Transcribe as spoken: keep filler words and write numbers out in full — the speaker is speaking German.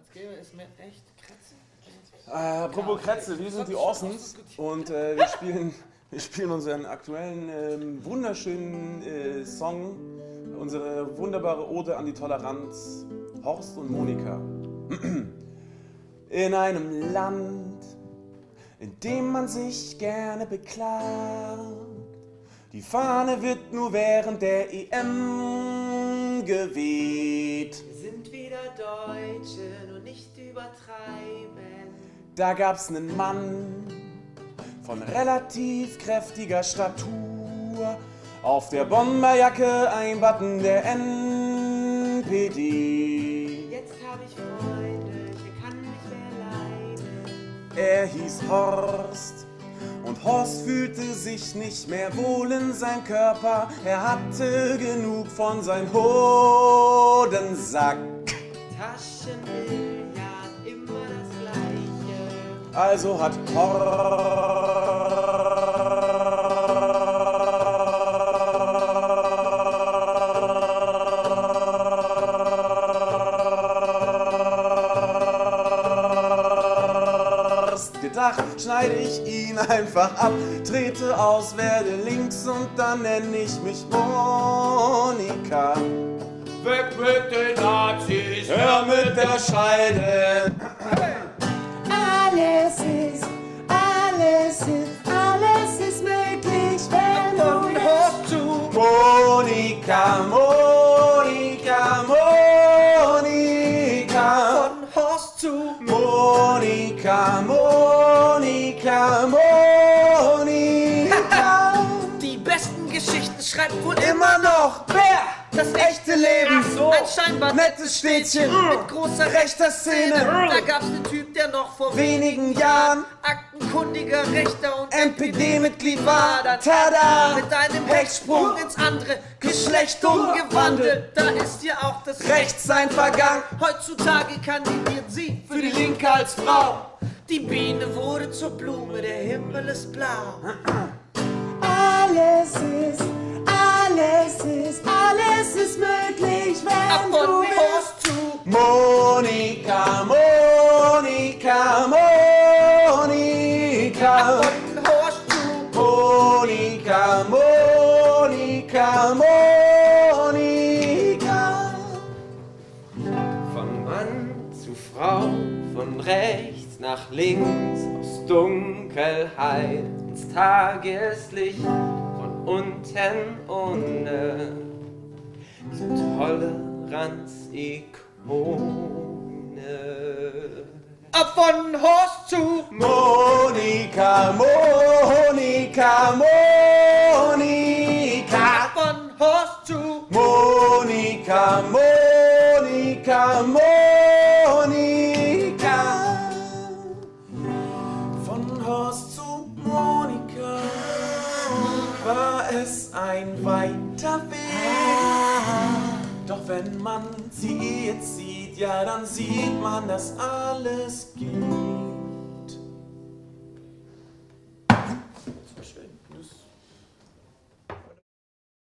Als gäbe es mir echt Kratze. Äh, apropos Kratze, wir sind die Orsons und äh, wir, spielen, wir spielen unseren aktuellen, ähm, wunderschönen äh, Song, unsere wunderbare Ode an die Toleranz, Horst und Monika. In einem Land, in dem man sich gerne beklagt, die Fahne wird nur während der E M geweht. Wir sind wieder Deutsche, nur nicht übertreiben. Da gab's nen Mann von relativ kräftiger Statur, auf der Bomberjacke ein Button der N P D. Jetzt hab ich Freunde, ich kann nicht mehr leiden. Er hieß Horst und Horst fühlte sich nicht mehr wohl in seinem Körper. Er hatte genug von seinem Hodensack. Taschenbillard, immer das Gleiche. Also hat Horst gedacht, schneide ich ihn einfach ab, trete aus, werde links und dann nenne ich mich Monika. Weg mit den Nazis, Hör mit der Scheide. Alles ist, alles ist, alles ist möglich, wenn du Horst zu Monika, Monika, Monika. von Horst zu Monika, Monika, Monika. Die besten Geschichten schreibt wohl Immer noch wer? das echte Leben. Ach so. Ein scheinbar Nettes Städtchen mit großer rechter Szene. Da gab's einen Typ, der noch vor Wenigen Jahren aktenkundiger Rechter und M P D-Mitglied war. Tada! mit einem Hechtsprung Hechtsprung ins andere Geschlecht Geschlecht umgewandelt. Da ist ja auch das Recht sein vergangen. Heutzutage kandidiert sie Für die Linke als Frau. Die Biene wurde zur Blume, der Himmel ist blau. alles ist, alles ist, alles ist möglich, Ab wenn von du willst. Horst zu Monika, Monika, Monika. Ab von Horst zu Monika, Monika, Monika. Von Mann zu Frau, von rechts nach links, aus Dunkelheit ins Tageslicht, von unten ohne zur Toleranz-Ikone. Ab von Horst zu Monika, Monika, Monika. Ab von Horst zu Monika, Monika, Monika. Von Horst zu Monika war es ein weiter Weg. Doch wenn man sie jetzt sieht, ja, dann sieht man, dass alles geht.